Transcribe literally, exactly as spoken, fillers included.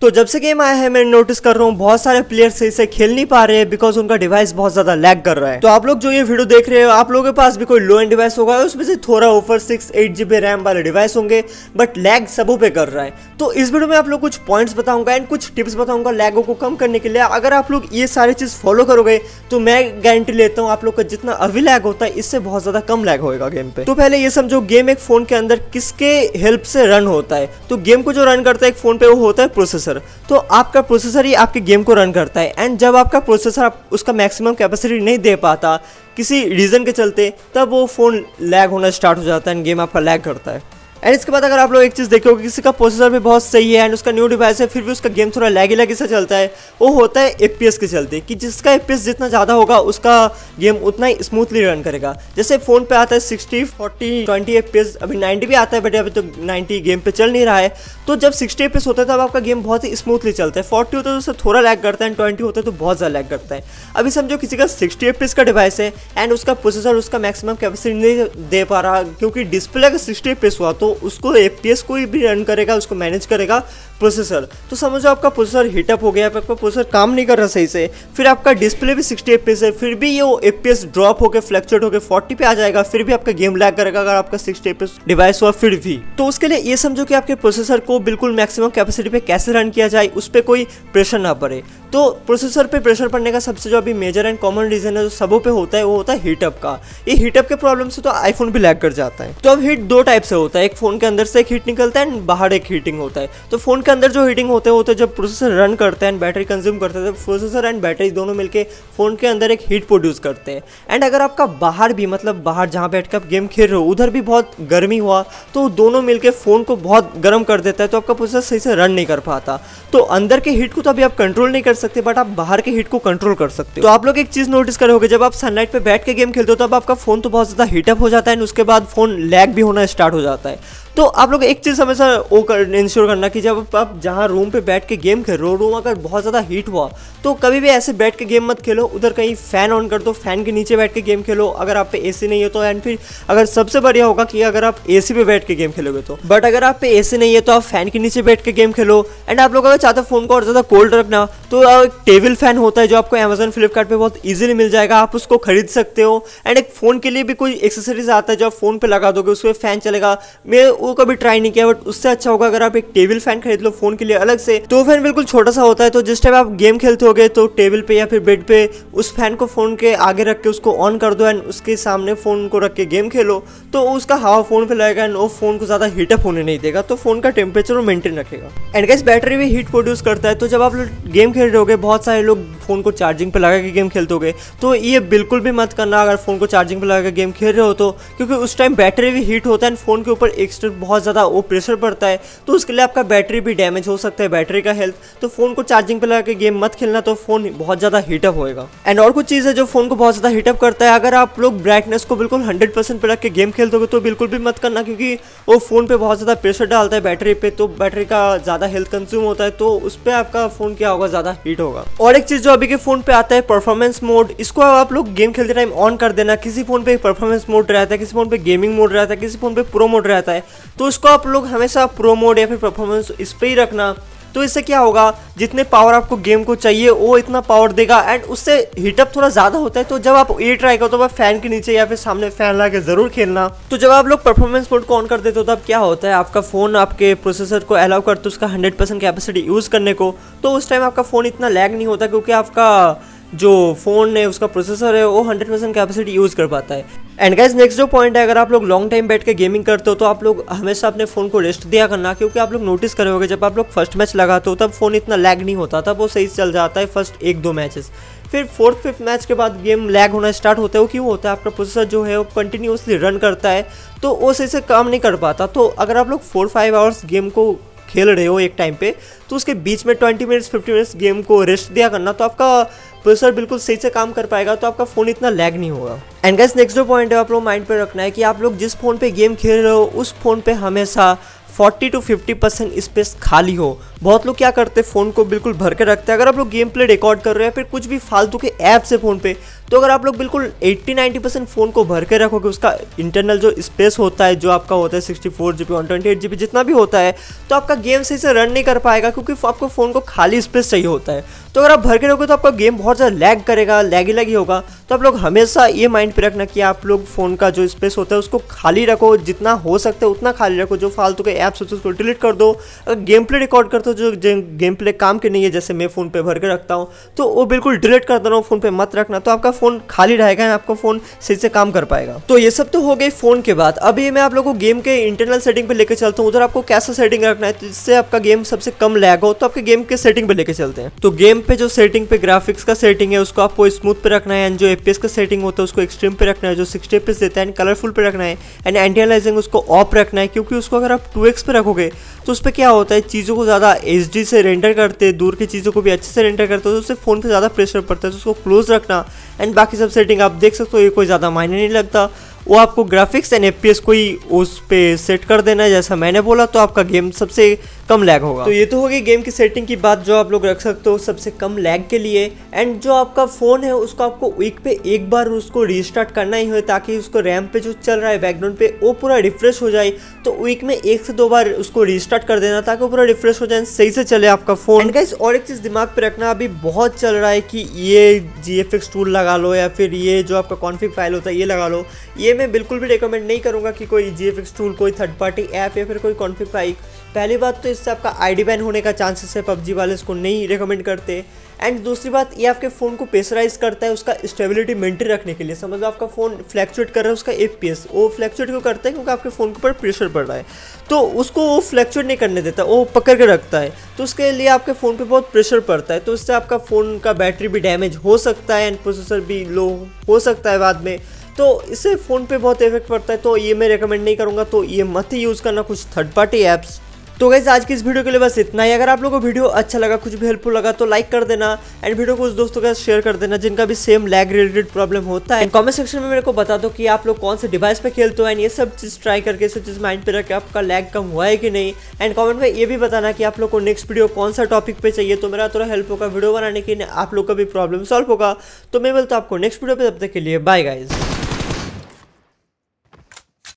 तो जब से गेम आया है मैं नोटिस कर रहा हूँ बहुत सारे प्लेयर्स इसे खेल नहीं पा रहे हैं बिकॉज उनका डिवाइस बहुत ज्यादा लैग कर रहा है। तो आप लोग जो ये वीडियो देख रहे हो आप लोगों के पास भी कोई लो एंड डिवाइस होगा, उसमें से थोड़ा ऊपर सिक्स एट जीबी रैम वाले डिवाइस होंगे बट लैग सबों पे कर रहा है। तो इस वीडियो में आप लोग कुछ पॉइंट्स बताऊंगा एंड कुछ टिप्स बताऊंगा लैगों को कम करने के लिए। अगर आप लोग ये सारी चीज फॉलो करोगे तो मैं गारंटी लेता हूँ आप लोग का जितना अभी लैग होता है इससे बहुत ज्यादा कम लैग होगा गेम पे। तो पहले ये समझो गेम एक फोन के अंदर किसके हेल्प से रन होता है। तो गेम को जो रन करता है एक फोन पे वो होता है प्रोसेसर। तो आपका प्रोसेसर ही आपके गेम को रन करता है एंड जब आपका प्रोसेसर आप उसका मैक्सिमम कैपेसिटी नहीं दे पाता किसी रीजन के चलते तब वो फोन लैग होना स्टार्ट हो जाता है एंड गेम आपका लैग करता है। एंड इसके बाद अगर आप लोग एक चीज़ देखोगे किसी का प्रोसेसर भी बहुत सही है एंड उसका न्यू डिवाइस है फिर भी उसका गेम थोड़ा लैगी लैगी सा चलता है, वो होता है एफपीएस के चलते कि जिसका एफपीएस जितना ज़्यादा होगा उसका गेम उतना ही स्मूथली रन करेगा। जैसे फ़ोन पे आता है सिक्सटी फोर्टी ट्वेंटी एफपीएस, अभी नाइन्टी भी आता है बट अभी तो नाइन्टी गेम पे चल नहीं रहा है। तो जब सिक्सटी एफपीएस होता है तब आपका गेम बहुत ही स्मूथली चलता है, फोर्टी होता है तो उससे थोड़ा लैग करता है एंड ट्वेंटी होता है तो बहुत ज़्यादा लैग करता है। अभी समझो किसी का सिक्सटी एफपीएस का डिवाइस है एंड उसका प्रोसेसर उसका मैक्सिमम कैपेसिटी नहीं दे पा रहा क्योंकि डिस्प्ले का सिक्सटी एफपीएस हुआ तो उसको एफपीएस कोई भी रन करेगा, उसको मैनेज करेगा प्रोसेसर। तो समझो आपका प्रोसेसर हीटअप हो गया, आपका प्रोसेसर काम नहीं कर रहा सही से, फिर आपका डिस्प्ले भी सिक्सटी एफपीएस है फिर भी ये एफपीएस ड्रॉप होकर फ्लक्चुएट होकर फोर्टी पे आ जाएगा, फिर भी आपका गेम लैग करेगा अगर आपका सिक्सटी एफपीएस डिवाइस हुआ फिर भी। तो उसके लिए ये समझो कि आपके प्रोसेसर को बिल्कुल मैक्सिमम कैपेसिटी पे कैसे रन किया जाए, उस पर कोई प्रेशर ना पड़े। तो प्रोसेसर पे प्रेशर पड़ने का सबसे जो अभी मेजर एंड कॉमन रीजन है जो सबों पे होता है वो होता है हीटअप का। ये हीटअप के प्रॉब्लम से तो आईफोन भी लैग कर जाता है। तो अब हीट दो टाइप से होता है, एक फोन के अंदर से एक हीट निकलता है एंड बाहर एक हीटिंग होता है। तो फोन के अंदर जो हीटिंग होता है वो तो जब प्रोसेसर रन करता है एंड बैटरी कंज्यूम करता है, तो प्रोसेसर एंड बैटरी दोनों मिलकर फोन के अंदर एक हीट प्रोड्यूस करते हैं। एंड अगर आपका बाहर भी मतलब बाहर जहाँ बैठ कर आप गेम खेल रहे हो उधर भी बहुत गर्मी हुआ तो दोनों मिलकर फोन को बहुत गर्म कर देता है तो आपका प्रोसेसर सही से रन नहीं कर पाता। तो अंदर के हीट को तो अभी आप कंट्रोल नहीं कर सकते बट आप बाहर के हीट को कंट्रोल कर सकते हो। तो आप लोग एक चीज नोटिस करोगे जब आप सनलाइट पे बैठ के गेम खेलते हो तब आपका फोन तो बहुत ज्यादा हीटअप हो जाता है उसके बाद फोन लैग भी होना स्टार्ट हो जाता है। तो आप लोग एक चीज़ हमेशा वो कर इंश्योर करना कि जब आप जहाँ रूम पे बैठ के गेम खेल रहे हो रूम अगर बहुत ज़्यादा हीट हुआ तो कभी भी ऐसे बैठ के गेम मत खेलो, उधर कहीं फ़ैन ऑन कर दो, फैन के नीचे बैठ के गेम खेलो अगर आप पे एसी नहीं है तो। एंड फिर अगर सबसे बढ़िया होगा कि अगर आप एसी पे बैठ के गेम खेलोगे तो, बट अगर आप पे एसी नहीं है तो आप फैन के नीचे बैठ के गेम खेलो। एंड आप लोग अगर चाहते हो फोन को और ज़्यादा कोल्ड रखना तो एक टेबल फैन होता है जो आपको अमेजन फ्लिपकार्ट पे बहुत ईजिली मिल जाएगा, आप उसको खरीद सकते हो। एंड एक फ़ोन के लिए भी कोई एक्सेसरीज आता है जो आप फोन पर लगा दोगे उसमें फ़ैन चलेगा। मैं वो कभी ट्राई नहीं किया बट उससे अच्छा होगा अगर आप एक टेबल फैन खरीद लो फोन के लिए अलग से। तो फैन बिल्कुल छोटा सा होता है तो जिस टाइम आप गेम खेलते होगे तो टेबल पे या फिर बेड पे उस फैन को फोन के आगे रख के उसको ऑन कर दो एंड उसके सामने फोन को रख के गेम खेलो तो उसका हवा फोन पे लगेगा एंड वो फोन को ज्यादा हीटअप होने नहीं देगा तो फोन का टेम्परेचर वो मेंटेन रखेगा। एंड गाइस बैटरी भी हीट प्रोड्यूस करता है तो जब आप लोग गेम खेल रहे होगे बहुत सारे लोग फोन को चार्जिंग पे लगा के गेम खेलते होगे तो ये बिल्कुल भी मत करना अगर फोन को चार्जिंग पे लगा के गेम खेल रहे हो तो, क्योंकि उस टाइम बैटरी भी हीट होता है एंड फोन के ऊपर एक्स्ट्रा बहुत ज्यादा वो प्रेशर पड़ता है तो उसके लिए आपका बैटरी भी डैमेज हो सकता है, बैटरी का हेल्थ। तो फोन को चार्जिंग पे लगा के गेम मत खेलना तो फोन बहुत ज्यादा हीटअप होएगा। एंड और कुछ चीज़ है जो फोन को बहुत ज्यादा हीटअप करता है, अगर आप लोग ब्राइटनेस को बिल्कुल हंड्रेड परसेंट पे रख के गेम खेलते हो तो बिल्कुल भी मत करना क्योंकि वो फोन पे बहुत ज्यादा प्रेशर डालता है बैटरी पे तो बैटरी का ज्यादा हेल्थ कंज्यूम होता है तो उस पर आपका फोन क्या होगा ज्यादा हीट होगा। और एक चीज जो अभी के फोन पे आता है परफॉर्मेंस मोड, इसको आप लोग गेम खेलते टाइम ऑन कर देना। किसी फोन पे परफॉर्मेंस मोड रहता है, किसी फोन पे गेमिंग मोड रहता है, किसी फोन पे प्रो मोड रहता है तो इसको आप लोग हमेशा प्रो मोड या फिर परफॉर्मेंस इस पे ही रखना। तो इससे क्या होगा जितने पावर आपको गेम को चाहिए वो इतना पावर देगा एंड उससे हीटअप थोड़ा ज़्यादा होता है। तो जब आप ये ट्राई करो तो आप फैन के नीचे या फिर सामने फैन लगा के ज़रूर खेलना। तो जब आप लोग परफॉर्मेंस मोड को ऑन कर देते हो तब क्या होता है आपका फ़ोन आपके प्रोसेसर को अलाउ करते उसका हंड्रेड परसेंट कैपेसिटी यूज़ करने को, तो उस टाइम आपका फ़ोन इतना लैग नहीं होता क्योंकि आपका जो फ़ोन है उसका प्रोसेसर है वो हंड्रेड परसेंट कैपेसिटी यूज़ कर पाता है। एंड गाइस नेक्स्ट जो पॉइंट है अगर आप लोग लॉन्ग टाइम बैठ के गेमिंग करते हो तो आप लोग हमेशा अपने फ़ोन को रेस्ट दिया करना क्योंकि आप लोग नोटिस करे होगे जब आप लोग फर्स्ट मैच लगाते हो तब फ़ोन इतना लैग नहीं होता, तब वो सही चल जाता है फर्स्ट एक दो मैचेस। फिर फोर्थ फिफ्थ मैच के बाद गेम लैग होना स्टार्ट होता है। वो क्यों होता है आपका प्रोसेसर जो है वो कंटिन्यूसली रन करता है तो वो सही से काम नहीं कर पाता। तो अगर आप लोग फोर फाइव आवर्स गेम को खेल रहे हो एक टाइम पे तो उसके बीच में twenty minutes fifty minutes game को रेस्ट दिया करना तो आपका प्रोसेसर बिल्कुल सही से काम कर पाएगा तो आपका फ़ोन इतना लैग नहीं होगा। एंड गाइस नेक्स्ट जो पॉइंट है आप लोग माइंड पे रखना है कि आप लोग जिस फ़ोन पे गेम खेल रहे हो उस फ़ोन पे हमेशा forty to fifty percent space खाली हो। बहुत लोग क्या करते हैं, फ़ोन को बिल्कुल भर के रखते हैं। अगर आप लोग गेम प्ले रिकॉर्ड कर रहे हैं फिर कुछ भी फालतू के ऐप्स है फ़ोन पे, तो अगर आप लोग बिल्कुल एट्टी नाइंटी परसेंट फ़ोन को भर के रखोगे, उसका इंटरनल जो स्पेस होता है जो आपका होता है sixty four G B one twenty eight G B जितना भी होता है, तो आपका गेम सही से रन नहीं कर पाएगा क्योंकि आपको फ़ोन को खाली स्पेस चाहिए होता है। तो अगर आप भर के रखोगे तो आपका गेम बहुत ज़्यादा लैग करेगा, लैगी लैगी होगा। तो आप लोग हमेशा ये माइंड पे रखना कि आप लोग फ़ोन का जो स्पेस होता है उसको खाली रखो, जितना हो सकता है उतना खाली रखो। जो फालतू के ऐप्स होते हैं उसको डिलीट कर दो। अगर गेम प्ले रिकॉर्ड करते हो जो गेम प्ले काम के नहीं है, जैसे मैं फ़ोन पे भर के रखता हूँ, तो वो बिल्कुल डिलीट कर देना, फ़ोन पे मत रखना। तो आपका फ़ोन खाली रहेगा, आपका फ़ोन सही से काम कर पाएगा। तो ये सब तो हो गई फ़ोन के बाद। अभी मैं आप लोगों को गेम के इंटरनल सेटिंग पे लेके चलता हूँ। उधर आपको कैसा सेटिंग रखना है जिससे आपका गेम सबसे कम लैग हो, तो आपके गेम के सेटिंग पे लेके चलते हैं। तो गेम पे जो सेटिंग पे ग्राफिक्स का सेटिंग है उसको आपको स्मूथ पे रखना है, एंड जो एफपीएस का सेटिंग होता है उसको एक्सट्रीम पे रखना है, जो सिक्सटी एफपीएस देता है एंड कलरफुल पे रखना है, एंड एंटी अलाइजिंग उसको ऑफ रखना है। क्योंकि उसको अगर आप टू एक्स पे रखोगे तो उस पर क्या होता है, चीज़ों को ज़्यादा एचडी से रेंडर करते हैं, दूर की चीज़ों को भी अच्छे से रेंडर करते हो, तो उससे फ़ोन पे ज़्यादा प्रेशर पड़ता है। तो उसको क्लोज रखना, एंड बाकी सब सेटिंग आप देख सकते हो, ये कोई ज़्यादा मायने नहीं लगता। वो आपको ग्राफिक्स एंड एफपीएस को ही उस पे सेट कर देना है जैसा मैंने बोला, तो आपका गेम सबसे कम लैग होगा। तो ये तो होगी गेम की सेटिंग की बात जो आप लोग रख सकते हो सबसे कम लैग के लिए। एंड जो आपका फ़ोन है उसको आपको वीक पे एक बार उसको रीस्टार्ट करना ही हो, ताकि उसको रैम पे जो चल रहा है बैकग्राउंड पे वो पूरा रिफ्रेश हो जाए। तो वीक में एक से दो बार उसको रीस्टार्ट कर देना ताकि वो पूरा रिफ्रेश हो जाए, सही से चले आपका फ़ोन। एंड गाइस और एक चीज़ दिमाग पे रखना, अभी बहुत चल रहा है कि ये जी एफ एक्स टूल लगा लो या फिर ये जो आपका कॉन्फिग फाइल होता है ये लगा लो। ये मैं बिल्कुल भी रिकमेंड नहीं करूँगा कि कोई जी एफ एक्स टूल, कोई थर्ड पार्टी ऐप या फिर कोई कॉन्फिग फाइल। पहली बात तो इससे आपका आईडी बैन होने का चांसेस है, पबजी वाले इसको नहीं रिकमेंड करते। एंड दूसरी बात, ये आपके फ़ोन को प्रेशराइज करता है उसका स्टेबिलिटी मेंटेन रखने के लिए। समझ लो आपका फ़ोन फ्लैक्चुएट कर रहा है, उसका एफपीएस वो फ्लैक्चुएट क्यों करता है, क्योंकि आपके फ़ोन के ऊपर प्रेशर पड़ रहा है, तो उसको वो फ्लैक्चुएट नहीं करने देता, वो पकड़ के रखता है। तो उसके लिए आपके फ़ोन पे बहुत प्रेशर पड़ता है, तो इससे आपका फ़ोन का बैटरी भी डैमेज हो सकता है एंड प्रोसेसर भी लो हो सकता है बाद में। तो इससे फ़ोन पे बहुत इफेक्ट पड़ता है, तो ये मैं रिकमेंड नहीं करूँगा। तो ये मत ही यूज़ करना कुछ थर्ड पार्टी ऐप्स। तो गाइस आज की इस वीडियो के लिए बस इतना ही। अगर आप लोगों को वीडियो अच्छा लगा, कुछ भी हेल्पफुल लगा, तो लाइक कर देना एंड वीडियो को उस दोस्तों के साथ शेयर कर देना जिनका भी सेम लैग रिलेटेड प्रॉब्लम होता है। कमेंट सेक्शन में मेरे को बता दो कि आप लोग कौन से डिवाइस पे खेलते हो एंड ये सब चीज़ ट्राई करके सब चीज़ माइंड पे रख के आपका लैग कम हुआ है कि नहीं। एंड कमेंट में ये भी बताना कि आप लोग को नेक्स्ट वीडियो कौन सा टॉपिक पे चाहिए, तो मेरा थोड़ा हेल्प होगा वीडियो बनाने की, आप लोग का भी प्रॉब्लम सॉल्व होगा। तो मैं बोलता हूँ आपको नेक्स्ट वीडियो पे, तब तक के लिए बाय गाइज।